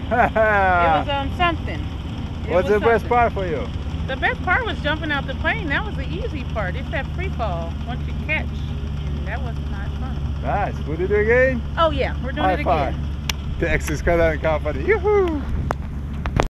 was something. What's the best part for you? The best part was jumping out the plane. That was the easy part. It's that free fall once you catch. And that was not fun. Nice. We'll do it again? Oh yeah, we're doing High it five. again. Texas Cut and Company. Yoo-hoo!